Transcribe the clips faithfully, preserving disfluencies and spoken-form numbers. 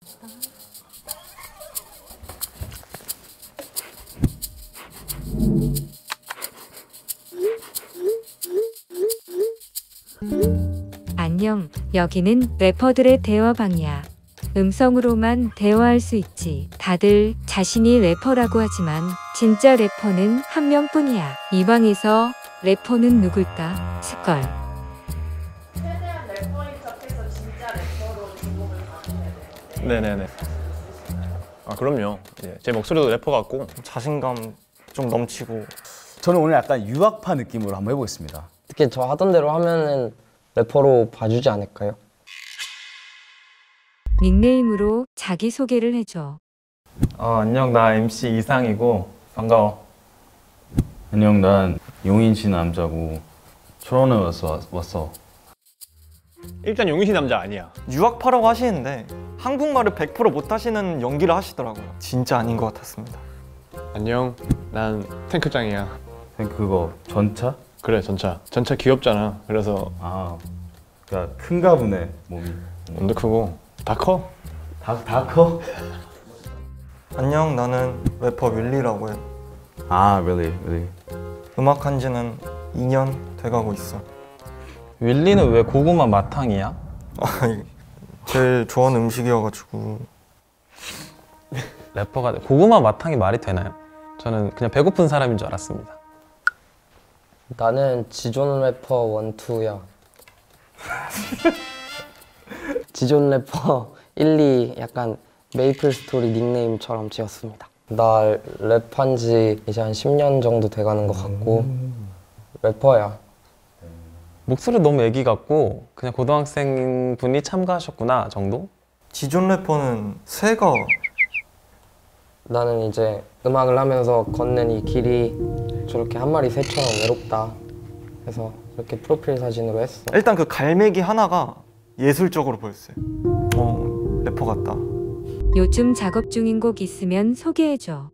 안녕, 여기는 래퍼들의 대화방이야. 음성으로만 대화할 수 있지. 다들 자신이 래퍼라고 하지만 진짜 래퍼는 한 명뿐이야. 이 방에서 래퍼는 누굴까? 스컬. 최대한 래퍼인 척해서 진짜 래퍼로 주목을 받으셔야 돼요. 네네네. 아 그럼요. 예, 제 목소리도 래퍼 같고 자신감 좀 넘치고. 저는 오늘 약간 유학파 느낌으로 한번 해보겠습니다. 특히 저 하던 대로 하면은 래퍼로 봐주지 않을까요? 닉네임으로 자기소개를 해줘. 어, 안녕, 나 엠씨 이상이고 반가워. 안녕, 난 용인시 남자고 철원에 왔어. 왔어. 일단 용인시 남자 아니야. 유학파라고 하시는데 한국말을 백 퍼센트 못하시는 연기를 하시더라고요. 진짜 아닌 것 같았습니다. 안녕, 난 탱크장이야. 그거 전차? 그래, 전차. 전차 귀엽잖아. 그래서 아, 그러니까 큰가 보네 몸이. 몸도 크고 다 커. 다, 다 커? 안녕, 나는 래퍼 윌리라고 해. 아, really, really. 음악 한 지는 이 년 돼가고 있어. 윌리는 왜 고구마 마탕이야? 제일 좋아하는 음식이어가지고. 래퍼가 고구마 마탕이 말이 되나요? 저는 그냥 배고픈 사람인 줄 알았습니다. 나는 지존 래퍼 원투야. 지존 래퍼 일, 이 약간 메이플 스토리 닉네임처럼 지었습니다. 나 랩한 지 이제 한 십 년 정도 돼가는 것 같고 음. 래퍼야. 목소리 너무 애기 같고 그냥 고등학생 분이 참가하셨구나 정도? 지존 래퍼는 새가. 나는 이제 음악을 하면서 걷는 이 길이 저렇게 한 마리 새처럼 외롭다 해서 이렇게 프로필 사진으로 했어. 일단 그 갈매기 하나가 예술적으로 보였어요. 어, 래퍼 같다. 요즘 작업 중인 곡 있으면 소개해줘.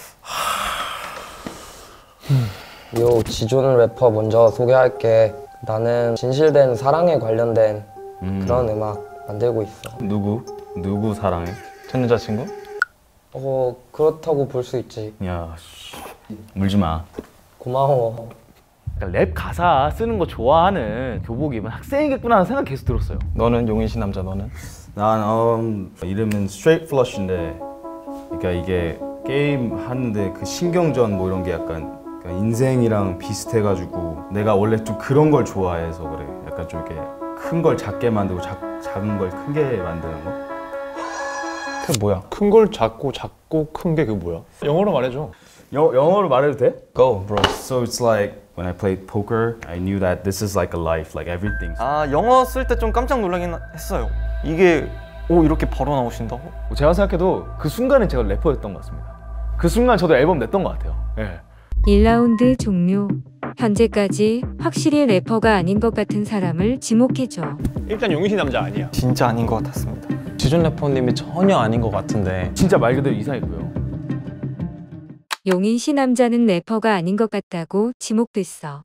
요 지존 래퍼 먼저 소개할게. 나는 진실된 사랑에 관련된 음. 그런 음악 만들고 있어. 누구? 누구 사랑해? 전 여자친구? 어 그렇다고 볼 수 있지. 야, 씨. 물지 마. 고마워. 그러니까 랩 가사 쓰는 거 좋아하는 교복 입은 학생이겠구나 하는 생각 계속 들었어요. 너는 용인시 남자, 너는? 난 음, 이름은 Straight Flush인데, 그러니까 이게 게임 하는데 그 신경전 뭐 이런 게 약간 그러니까 인생이랑 비슷해가지고 내가 원래 좀 그런 걸 좋아해서 그래. 약간 좀 이렇게 큰 걸 작게 만들고 작, 작은 걸 크게 만드는 거. 그게 뭐야? 큰 걸 작고 작고 큰 게 그게 뭐야? 영어로 말해줘. 영, 영어로 말해도 돼? Go, bro. So it's like when I played poker, I knew that this is like a life, like everything. 아, 영어 쓸 때 좀 깜짝 놀라긴 했어요. 이게 오 이렇게 바로 나오신다고? 제가 생각해도 그 순간은 제가 래퍼였던 것 같습니다. 그 순간 저도 앨범 냈던 것 같아요. 네. 일 라운드 종료. 현재까지 확실히 래퍼가 아닌 것 같은 사람을 지목해줘. 일단 용인시 남자 아니야. 진짜 아닌 것 같았습니다. 지존 래퍼님이 전혀 아닌 것 같은데 진짜 말 그대로 이상했고요. 용인시 남자는 래퍼가 아닌 것 같다고 지목됐어.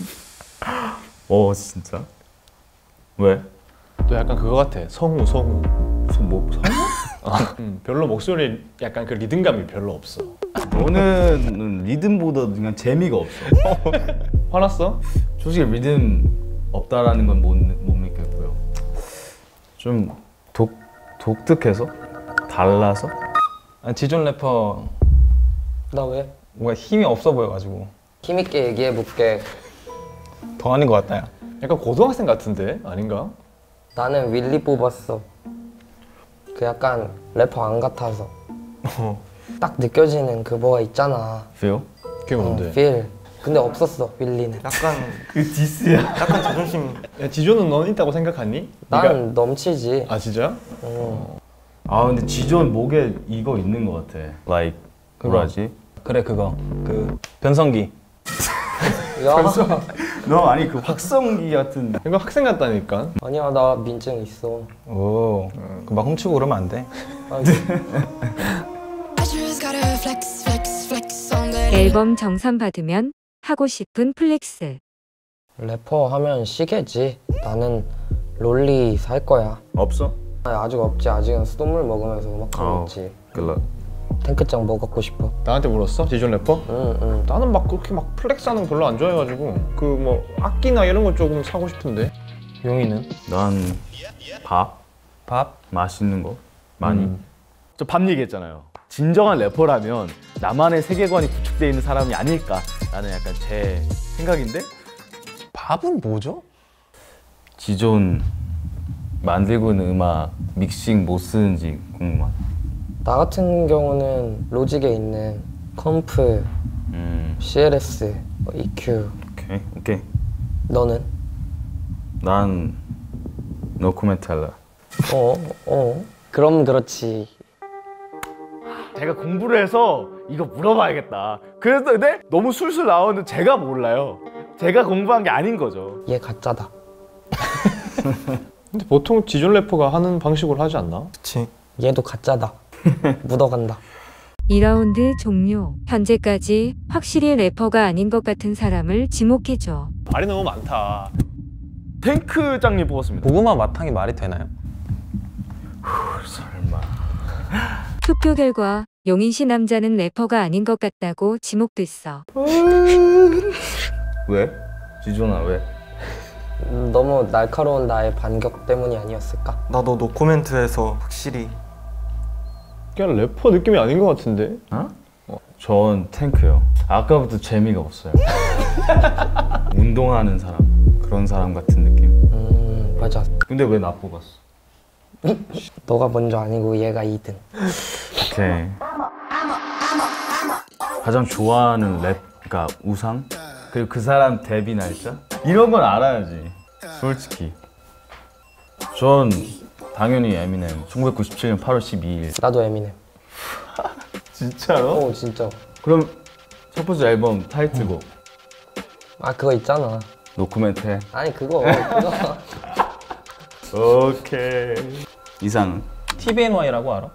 어, 진짜? 왜? 또 약간 그거 같아. 성우, 성우. 무슨 뭐 성우? 아, 음, 별로 목소리 약간 그 리듬감이 별로 없어. 너는 리듬보다 그냥 재미가 없어. 화났어? 솔직히 리듬 없다라는 건 못 못 믿겠고요. 좀 독 독특해서 달라서. 아니, 지존 래퍼 나 왜? 뭔가 힘이 없어 보여가지고 힘있게 얘기해볼게. 더 아닌 것 같다 야. 약간 고등학생 같은데? 아닌가? 나는 윌리 뽑았어. 그 약간 래퍼 안 같아서. 딱 느껴지는 그 뭐가 있잖아. Feel? 그게 뭔데? 어, feel. 근데 없었어 윌리는. 약간 그 디스야. 약간 자존심. 야, 지조는 넌 있다고 생각하니? 난 네가... 넘치지. 아 진짜? 어. 아 근데 지존 목에 이거 있는 것 같아. Like 뭐라 하지? 그래 그거 그 변성기. 야. 너 아니 그 확성기 같은. 이거 학생 같다니까? 아니야 나 민증 있어. 오, 막 훔치고 그러면 안 돼. 앨범 정산 받으면 하고 싶은 플렉스. 래퍼 하면 시계지. 나는 롤리 살 거야. 없어? 아니, 아직 없지. 아직은 수돗물 먹으면서 음악하고 어. 있지. 글러. 탱크장 뭐 갖고 싶어? 나한테 물었어? 지존 래퍼? 응응. 나는 막 그렇게 막 플렉스하는 거 별로 안 좋아해가지고 그 뭐 악기나 이런 거 조금 사고 싶은데. 용이는? 난 밥, 밥? 맛있는 거 많이. 음. 저 밥 얘기했잖아요. 진정한 래퍼라면 나만의 세계관이 구축되어 있는 사람이 아닐까라는 약간 제 생각인데 밥은 뭐죠? 지존 만들고 있는 음악 믹싱 뭐 쓰는지 궁금한. 나 같은 경우는 로직에 있는 컴프, 음, 씨엘에스, 뭐 이큐. 오케이, 오케이. 너는? 난 노코멘탈라. 어? 어? 그럼 그렇지. 제가 공부를 해서 이거 물어봐야겠다. 그래서 근데 너무 술술 나오는데 제가 몰라요. 제가 공부한 게 아닌 거죠. 얘 가짜다. 근데 보통 지존 래퍼가 하는 방식으로 하지 않나? 그치. 얘도 가짜다. 묻어간다. 이 라운드 종료. 현재까지 확실히 래퍼가 아닌 것 같은 사람을 지목해줘. 말이 너무 많다. 탱크장님 뽑았습니다. 고구마 마탕이 말이 되나요? 설마. 투표 결과 용인시 남자는 래퍼가 아닌 것 같다고 지목됐어. 왜? 지존아 왜? 음, 너무 날카로운 나의 반격 때문이 아니었을까? 나도 노코멘트에서 확실히 그냥 래퍼 느낌이 아닌 것 같은데? 어? 전 탱크요. 아까부터 재미가 없어요. 운동하는 사람, 그런 사람 같은 느낌. 음 맞아. 근데 왜 나 뽑았어? 너가 먼저 아니고 얘가 이 등. 오케이. 가장 좋아하는 랩, 그러니까 우상? 그리고 그 사람 데뷔 날짜? 이런 건 알아야지. 솔직히. 전 당연히 에미넴. 천구백구십칠 년 팔월 십이일. 나도 에미넴. 진짜로? 어 진짜. 그럼 첫 번째 앨범 타이틀곡 아 그거 있잖아. 노코멘트. 아니 그거 그거. 오케이. 이상은? 티비엔와이라고 알아?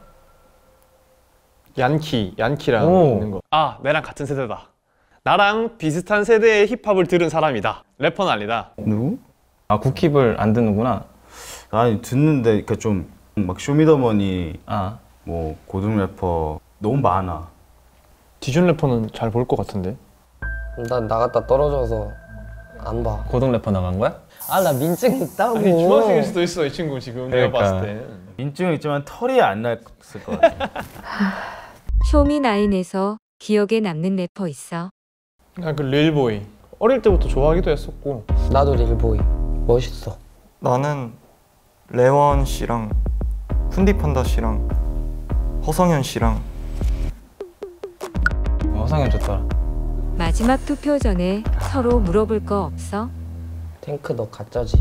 얀키, 얀키랑 오. 있는 거. 아, 내랑 같은 세대다. 나랑 비슷한 세대의 힙합을 들은 사람이다. 래퍼는 아니다. 누구? 아 국힙을 안 듣는구나. 아니 듣는데 그러니까 좀 막 쇼미더머니 아 뭐 고등 래퍼 너무 많아. 지존 래퍼는 잘 볼 것 같은데. 나 나갔다 떨어져서 안 봐. 고등 래퍼 나간 거야? 아 나 민증 있다고. 아니 중학생일 수도 있어 이 친구 지금 내가 그러니까. 봤을 때. 인증은 있지만 털이 안 났을 것 같아. 쇼미나인에서 기억에 남는 래퍼 있어? 아, 그 릴보이. 어릴 때부터 좋아하기도 했었고. 나도 릴보이. 멋있어. 나는 레원 씨랑 훈디판다 씨랑 허성현 씨랑 허상현 좋더라. 마지막 투표 전에 서로 물어볼 거 없어? 탱크 너 가짜지?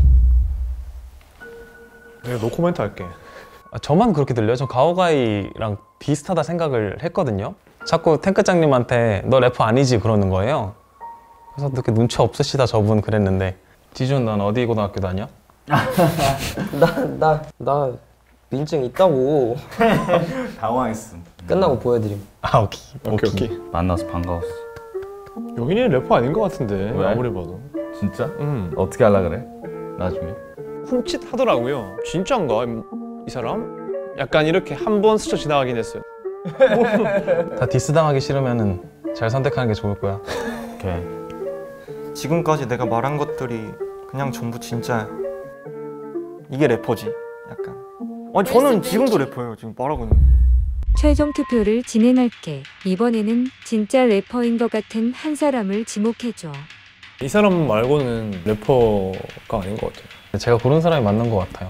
내가 노코멘트 할게. 아, 저만 그렇게 들려요? 전 가오가이랑 비슷하다 생각을 했거든요. 자꾸 탱크장님한테 너 래퍼 아니지 그러는 거예요. 그래서 그렇게 눈치 없으시다 저분 그랬는데. 지준 넌 어디 고등학교 다녀? 나 나 나 민증 있다고. 당황했음. 끝나고 보여드림. 아 오케이 오케이 오케이. 만나서 반가웠어. 여기는 래퍼 아닌 것 같은데. 왜? 아무리 봐도. 진짜? 음. 어떻게 하려 그래? 나중에? 훔칫하더라고요. 진짜인가 이 사람? 약간 이렇게 한 번 스쳐 지나가긴 했어요. 다 디스 당하기 싫으면은 잘 선택하는 게 좋을 거야. 오케이. 지금까지 내가 말한 것들이 그냥 전부 진짜야. 이게 래퍼지. 약간. 아니 저는 지금도 래퍼예요. 지금 말하고 있는. 최종 투표를 진행할게. 이번에는 진짜 래퍼인 것 같은 한 사람을 지목해줘. 이 사람 말고는 래퍼가 아닌 것 같아요. 제가 고른 사람이 맞는 것 같아요.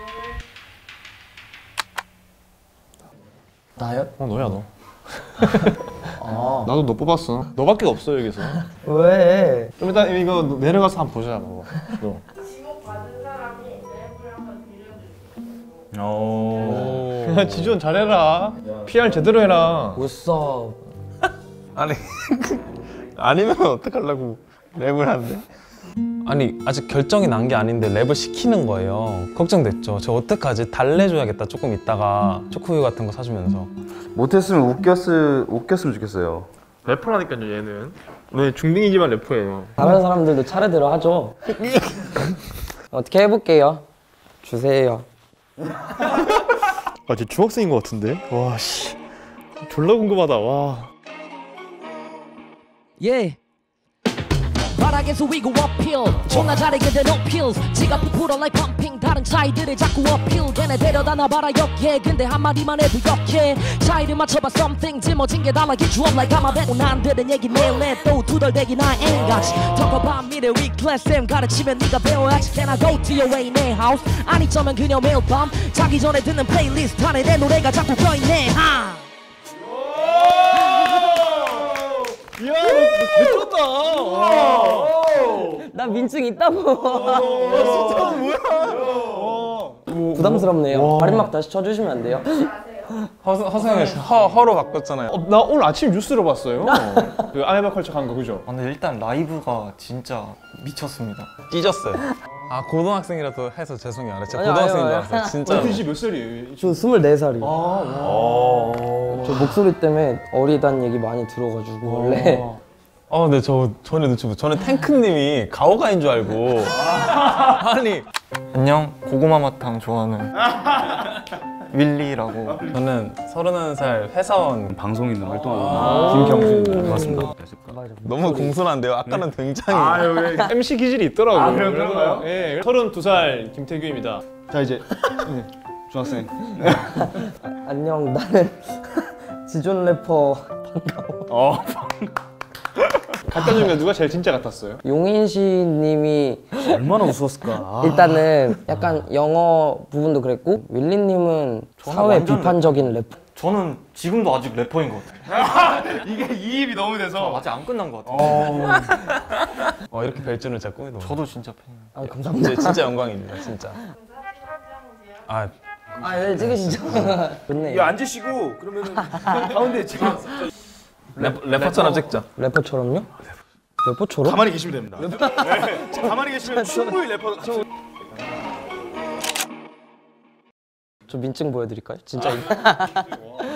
나요? 어 너야 너. 아 나도 너 뽑았어. 너밖에 없어 여기서. 왜? 좀 일단 이거 내려가서 한번 보자. 봐봐. 너. 지목 받은 사람이 랩을 한번 들려주세요. 오. 야 지존 잘해라. 피알 제대로 해라. 웃어. 아니 아니면 어떡하려고 랩을 하는데? 아니 아직 결정이 난 게 아닌데 랩을 시키는 거예요. 걱정됐죠. 저 어떡하지? 달래줘야겠다. 조금 있다가 초코우유 같은 거 사주면서. 못했으면 웃겼을 웃겼으면 좋겠어요. 래퍼라니까요 얘는. 네 중딩이지만 래퍼예요. 다른 사람들도 차례대로 하죠. 어떻게 해볼게요. 주세요. 아, 쟤 중학생인 것 같은데? 와, 씨. 졸라 궁금하다, 와. Yeah. 바닥에서 위고 어필 존나 잘해 근데 no pills 지가 부풀어 like pumping 다른 차이들을 자꾸 어필 걔네 데려다 놔봐라 역해 근데 한마디만 해도 역해 차이를 맞춰봐 something 짊어진 게 달라 get you up like I'm a bet 난 들은 얘기 매일 해또 두덜대기 나 ain't 같이 talk about me the weak class 쌤 가르치면 네가 배워야지 Can I go to your way 내 house 아니쩌면 그녀 매일 밤 자기 전에 듣는 플레이리스트 안에 내 노래가 자꾸 껴있네 하 이야, 너 개쩐다. 나 민증 있다고. 진짜 뭐야? 부담스럽네요. 마지막 다시 쳐주시면 안 돼요? 허, 허승이 허, 허로 바꿨잖아요. 어, 나 오늘 아침 뉴스를 봤어요. 그 아메바 컬처 간 거 그죠? 아, 근데 일단 라이브가 진짜 미쳤습니다. 찢었어요. 아 고등학생이라도 해서 죄송해요. 제가 아니요, 고등학생인 줄 아니요, 알았어요. 진짜. 그 몇 살이에요? 저 스물네 살이요. 아, 저 목소리 때문에 어리다는 얘기 많이 들어가지고 원래. 어, 근데 저 전에 눈치 못. 저는 탱크님이 가오가인 줄 알고. 아니. 안녕, 고구마 마탕 좋아하는 윌리라고. 저는 서른한 살 회사원. 방송인으로 활동하고 있는 김경준 맞습니다. 너무 공손한데요. 아까는 굉장히. 아유, 엠씨 기질이 있더라고요. 아, 그런- 그런가요? 예, 서른두 살 김태규입니다. 자, 이제 네, 중학생. 안녕 나는 지존 래퍼 어, 갖다 준 게 누가 제일 진짜 같았어요? 용인시 님이 얼마나 웃었을까. 일단은 약간 영어 부분도 그랬고 윌리님은 저는 사회 완전 비판적인 래퍼. 저는 지금도 아직 래퍼인 것 같아요. 이게 이입이 너무 돼서 아직 안 끝난 것 같아요. 어, 이렇게 뵐 줄은 진짜 꿈에도. 저도 진짜 팬이에요. 아 감사합니다. 진짜, 진짜 영광입니다. 진짜. 아, 아 네, 찍으시죠. 좋네요. 이거 앉으시고 그러면은 가운데 지금 래퍼, 래퍼처럼 찍자. 래퍼처럼요? 래퍼처럼? 가만히 계시면 됩니다. 네. 가만히 계시면 충분히 래퍼. 저 민증 보여드릴까요? 진짜.